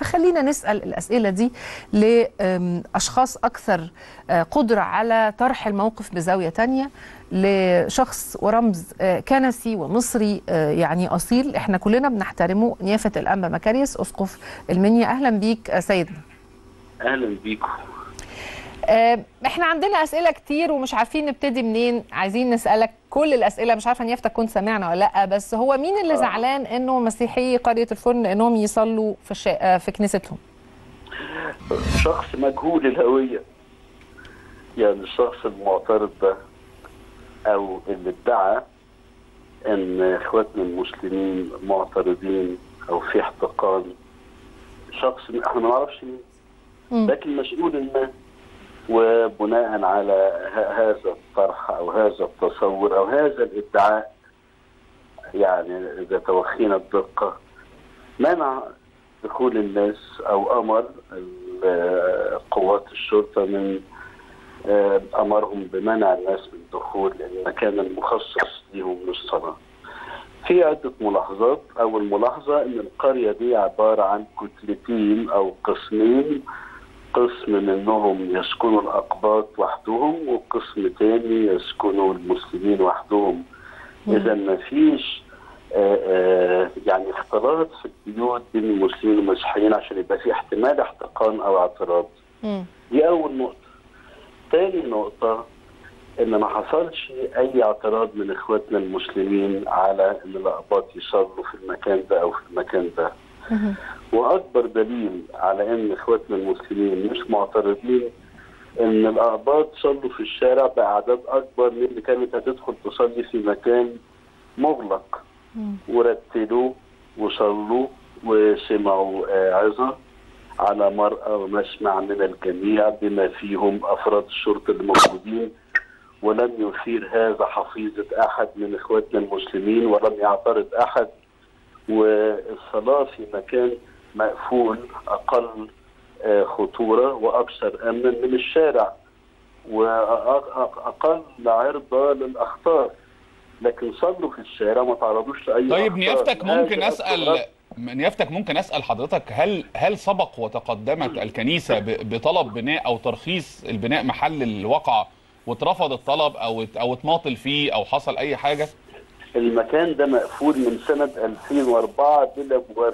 فخلينا نسأل الأسئلة دي لأشخاص أكثر قدرة على طرح الموقف بزاوية تانية، لشخص ورمز كنسي ومصري يعني أصيل احنا كلنا بنحترمه، نيافة الأنبا مكاريوس أسقف المنيا. أهلا بيك سيدنا. أهلا بيكم. احنا عندنا أسئلة كتير ومش عارفين نبتدي منين، عايزين نسألك كل الأسئلة، مش عارفة نيافتك كنت سمعنا ولا لأ، بس هو مين اللي زعلان إنه مسيحي قرية الفرن إنهم يصلوا في كنيستهم؟ شخص مجهول الهوية، يعني الشخص المعترض ده أو اللي ادعى إن إخواتنا المسلمين معترضين أو في احتقان، شخص احنا ما نعرفش مين، لكن مسؤول ما، وبناء على هذا الطرح أو هذا التصور أو هذا الادعاء، يعني إذا توخينا الدقة، منع دخول الناس أو أمر قوات الشرطة أمرهم بمنع الناس من دخول المكان المخصص لهم للصلاة. في عدة ملاحظات. أول ملاحظة إن القرية دي عبارة عن كتلتين أو قسمين، قسم منهم يسكنوا الأقباط وحدهم وقسم تاني يسكنوا المسلمين وحدهم. إذا ما فيش يعني اختلاط في البيوت بين المسلمين والمسيحيين عشان يبقى في احتمال احتقان أو اعتراض. دي أول نقطة. تاني نقطة إن ما حصلش أي اعتراض من إخواتنا المسلمين على إن الأقباط يصلوا في المكان ده أو في المكان ده. واكبر دليل على ان اخواتنا المسلمين مش معترضين ان الاقباط صلوا في الشارع باعداد اكبر من اللي كانت هتدخل تصلي في مكان مغلق، ورتلوا وصلوا وسمعوا عظة على مرأى ومسمع من الجميع بما فيهم افراد الشرطة الموجودين، ولم يثير هذا حفيظة احد من اخواتنا المسلمين ولم يعترض احد. والصلاة في مكان مقفول أقل خطورة وأكثر أمنا من الشارع وأقل عرضة للأخطار، لكن صلوا في الشارع ما تعرضوش لأي أخطار. طيب نيافتك ممكن أسأل حضرتك، هل سبق وتقدمت الكنيسة بطلب بناء أو ترخيص البناء محل الواقعة واترفض الطلب أو اتماطل فيه أو حصل أي حاجة؟ المكان ده مقفول من سنة 2004 بلا مبرر.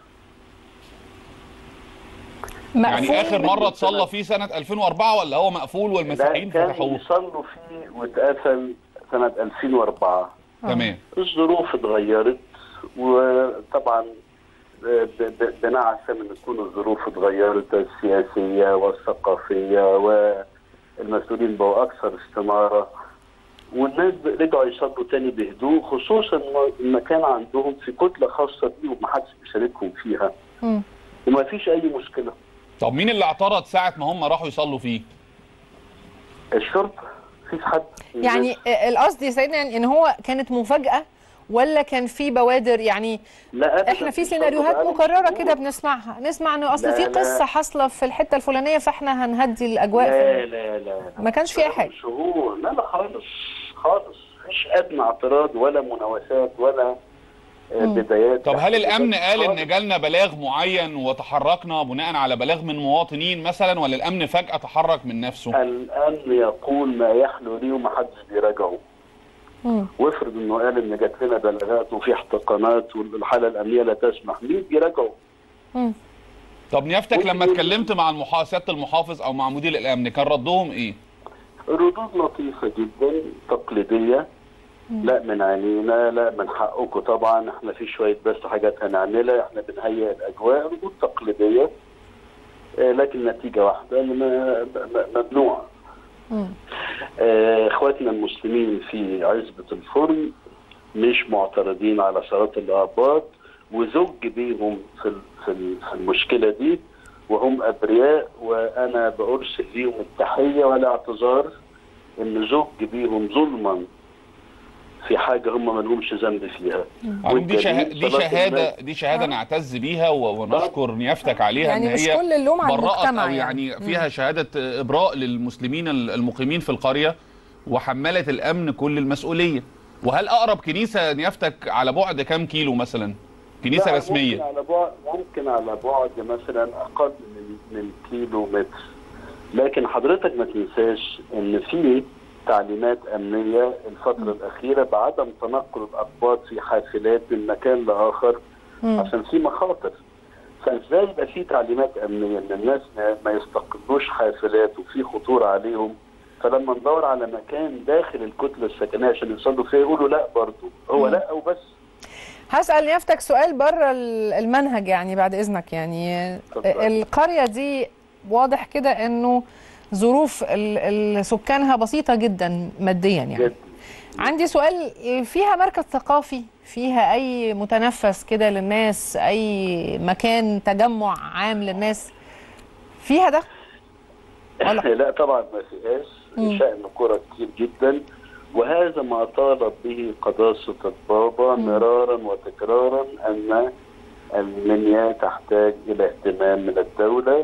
يعني آخر مرة اتصلى فيه سنة 2004 ولا هو مقفول والمسيحيين فتحوه؟ كانوا يصلوا فيه واتقفل سنة 2004. تمام. الظروف اتغيرت، وطبعا بنعسى من تكون الظروف اتغيرت السياسية والثقافية والمسؤولين بقوا أكثر استمارة، والناس رجعوا يصلوا تاني بهدوء، خصوصا المكان عندهم في كتلة خاصة بيهم ما حدش بيشاركهم فيها وما فيش أي مشكلة. طب مين اللي اعترض ساعة ما هم راحوا يصلوا فيه؟ الشرطة. مفيش حد. يعني القصد يا سيدنا ان هو كانت مفاجأة ولا كان في بوادر؟ يعني لا، احنا في سيناريوهات مكررة كده بنسمعها، نسمع انه اصل في قصة حاصلة في الحتة الفلانية فاحنا هنهدي الاجواء. لا ما كانش في اي حاجة. شهور. لا خالص مفيش ادنى اعتراض ولا مناوشات ولا بدايات. طب هل الامن قال ان جالنا بلاغ معين وتحركنا بناء على بلاغ من مواطنين مثلا، ولا الامن فجأة تحرك من نفسه؟ الامن يقول ما يحلو ليه ومحدش بيراجعه. وافرض انه قال ان جات لنا بلاغات وفي احتقانات والحاله الامنيه لا تسمح، مين بيراجعوا؟ طب نيافتك لما اتكلمت مع سياده المحافظ او مع مدير الامن كان ردهم ايه؟ ردود لطيفه جدا تقليديه. لا من عينينا، لا من حقكم طبعا، احنا في شويه بس حاجات هنعملها، احنا بنهيئ الاجواء. ردود تقليديه لكن نتيجه واحده ممنوعه. اخواتنا المسلمين في عزبة الفرن مش معترضين على صلاة الأقباط، وزج بيهم في المشكلة دي وهم أبرياء، وأنا بأرسل ليهم التحية والاعتذار إن زج بيهم ظلما في حاجة هم ما لهمش ذنب فيها. دي شهادة نعتز بيها ونشكر نيافتك عليها، يعني ان مش هي كل اللوم على برأت المجتمع أو يعني فيها شهادة إبراء للمسلمين المقيمين في القرية، وحملت الأمن كل المسؤولية. وهل أقرب كنيسة نيافتك على بعد كام كيلو مثلا؟ كنيسه رسميه. ممكن على بعد مثلا اقل من كيلو متر، لكن حضرتك ما تنساش ان في تعليمات امنيه الفتره الاخيره بعدم تنقل الاقباط في حافلات من مكان لاخر عشان في مخاطر. فازاي يبقى في تعليمات امنيه ان الناس ما يستقلوش حافلات وفي خطوره عليهم، فلما ندور على مكان داخل الكتله السكنيه عشان يصلوا فيها يقولوا لا برضه هو لا وبس. هسأل نيافتك سؤال بره المنهج يعني بعد إذنك، يعني القرية دي واضح كده إنه ظروف سكانها بسيطة جدا ماديا يعني جد. عندي سؤال، فيها مركز ثقافي؟ فيها أي متنفس كده للناس؟ أي مكان تجمع عام للناس فيها ده؟ لا طبعا ما فيهاش، شأن قرى كتير جدا، وهذا ما طالب به قداسة البابا مرارا وتكرارا أن المنيا تحتاج إلى اهتمام من الدولة.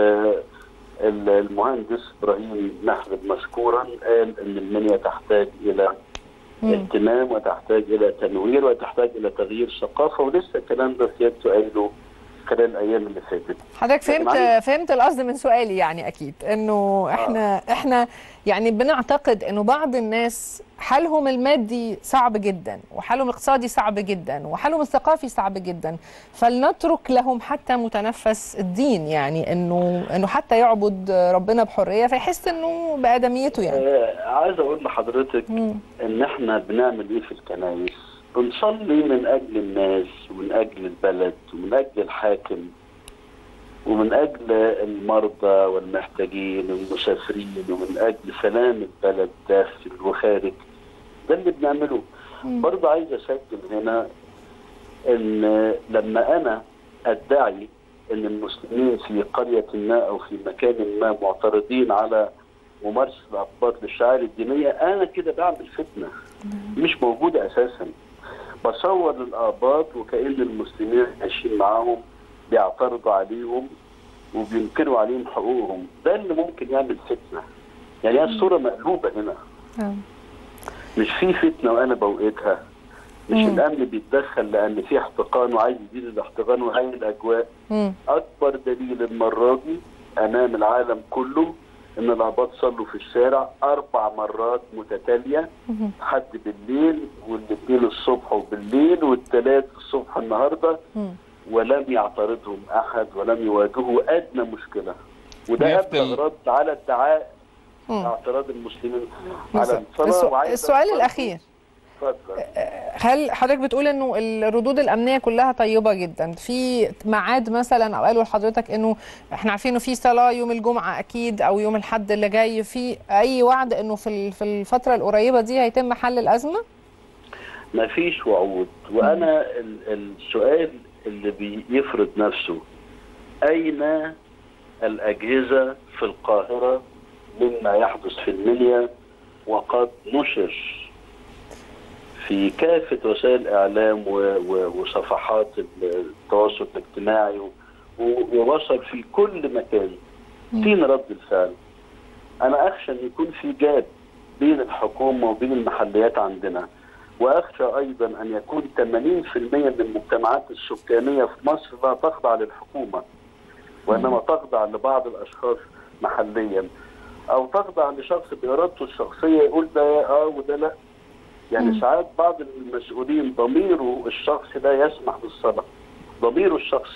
والمهندس إبراهيم محمد مشكورا قال أن المنيا تحتاج إلى اهتمام وتحتاج إلى تنوير وتحتاج إلى تغيير ثقافة، ولسه الكلام ده سيادته قايله خلال الايام اللي فاتت. حضرتك فهمت القصد من سؤالي، يعني اكيد انه احنا يعني بنعتقد انه بعض الناس حالهم المادي صعب جدا وحالهم الاقتصادي صعب جدا وحالهم الثقافي صعب جدا، فلنترك لهم حتى متنفس الدين، يعني انه حتى يعبد ربنا بحريه فيحس انه بادميته. يعني عايز اقول لحضرتك ان احنا بنعمل ايه في الكنائس؟ بنصلي من أجل الناس ومن أجل البلد ومن أجل الحاكم ومن أجل المرضى والمحتاجين والمسافرين ومن أجل سلام البلد داخل وخارج. ده اللي بنعمله. برضه عايز أسجل هنا إن لما أنا أدعي إن المسلمين في قرية ما أو في مكان ما معترضين على ممارسة الأقباط للشعائر الدينية، أنا كده بعمل فتنة مش موجودة أساساً. بصور للآباط وكأن المسلمين عايشين معاهم بيعترضوا عليهم وبينكروا عليهم حقوقهم. ده اللي ممكن يعمل فتنة. يعني الصورة مقلوبة هنا. مش في فتنة وأنا بوقتها. مش الأمن بيتدخل لأن في احتقان وعايز يزيد الاحتقان وهي الأجواء. أكبر دليل المرة دي أمام العالم كله إن الآباط صلوا في الشارع 4 مرات متتالية، حد بالليل والاثنين الصبح وبالليل والثلاث الصبح النهارده، ولم يعترضهم أحد ولم يواجهوا أدنى مشكلة. وده أبلغ رد على ادعاء اعتراض المسلمين على الصلاة. السؤال الأخير، هل حضرتك بتقول انه الردود الامنيه كلها طيبه جدا؟ في ميعاد مثلا او قالوا لحضرتك انه احنا عارفين انه في صلاه يوم الجمعه اكيد او يوم الاحد اللي جاي، في اي وعد انه في الفتره القريبه دي هيتم حل الازمه؟ ما فيش وعود. وانا السؤال اللي بيفرض نفسه، اين الاجهزه في القاهره مما يحدث في المنيا؟ وقد نشر في كافة وسائل الإعلام وصفحات التواصل الاجتماعي ووصل في كل مكان. فين رد الفعل؟ أنا أخشى أن يكون في جاب بين الحكومة وبين المحليات عندنا، وأخشى أيضا أن يكون 80% من المجتمعات السكانية في مصر لا تخضع للحكومة، وإنما تخضع لبعض الأشخاص محليا، أو تخضع لشخص بإرادته الشخصية يقول ده وده لا. يعني ساعات بعض المسؤولين ضميره الشخصي لا يسمح بالصلاة، ضميره الشخصي.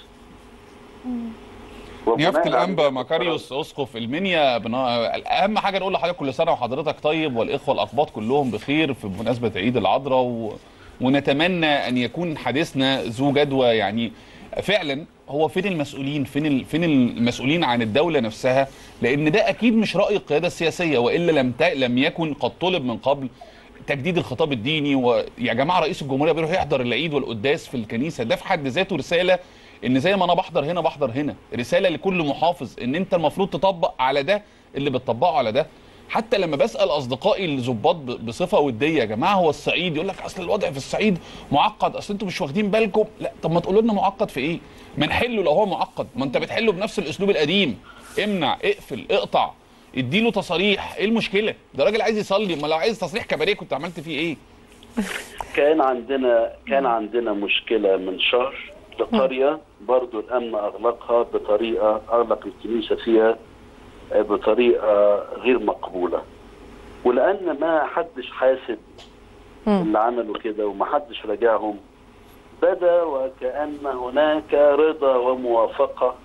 نيافة الأنبا مكاريوس أسقف المنيا، أهم حاجة نقول لحضرتك كل سنة وحضرتك طيب والإخوة الأقباط كلهم بخير في مناسبة عيد العذراء، ونتمنى أن يكون حديثنا ذو جدوى. يعني فعلا هو فين المسؤولين؟ فين المسؤولين عن الدولة نفسها؟ لأن ده أكيد مش رأي القيادة السياسية، وإلا لم يكن قد طلب من قبل تجديد الخطاب الديني. ويا جماعه رئيس الجمهوريه بيروح يحضر العيد والقداس في الكنيسه، ده في حد ذاته رساله، ان زي ما انا بحضر هنا بحضر هنا. رساله لكل محافظ ان انت المفروض تطبق على ده اللي بتطبقه على ده. حتى لما بسال اصدقائي الضباط بصفه وديه، يا جماعه هو الصعيد يقول لك اصل الوضع في الصعيد معقد، اصل انتوا مش واخدين بالكم. لا، طب ما تقولوا لنا معقد في ايه؟ ما نحله لو هو معقد. ما انت بتحله بنفس الاسلوب القديم، امنع، اقفل، اقطع، اديله تصاريح. ايه المشكله؟ ده راجل عايز يصلي، ما لو عايز تصريح كباريه كنت عملت فيه ايه؟ كان عندنا مشكله من شهر لقرية برضو الأمن أغلقها بطريقة، أغلق الكنيسة فيها بطريقة غير مقبولة، ولأن ما حدش حاسب اللي عملوا كده وما حدش راجعهم، بدا وكأن هناك رضا وموافقة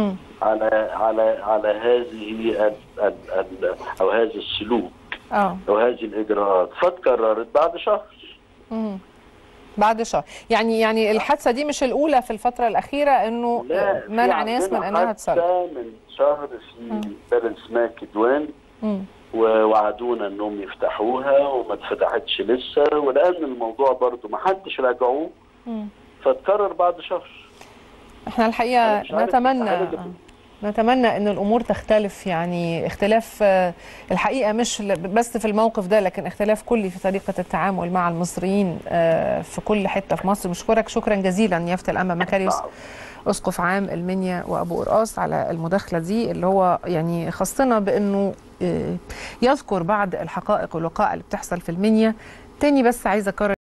على هذه أو هذا السلوك أو هذه الإجراءات، فتكررت بعد شهر. بعد شهر يعني الحادثة دي مش الأولى في الفترة الأخيرة إنه منع ناس من إنها تصلي. من شهر في بلد اسمها كدوان ووعدونا إنهم يفتحوها وما اتفتحتش لسه، ولأن الموضوع برضو ما حدش راجعوه فتكرر بعد شهر. احنا الحقيقة نتمنى ان الامور تختلف، يعني اختلاف الحقيقه مش بس في الموقف ده، لكن اختلاف كلي في طريقه التعامل مع المصريين في كل حته في مصر. بشكرك شكرا جزيلا يافت الانبا مكاريوس اسقف عام المنيا وابو قرقاص على المداخله دي، اللي هو يعني خصنا بانه يذكر بعض الحقائق والوقائع اللي بتحصل في المنيا. تاني بس عايزه اكرر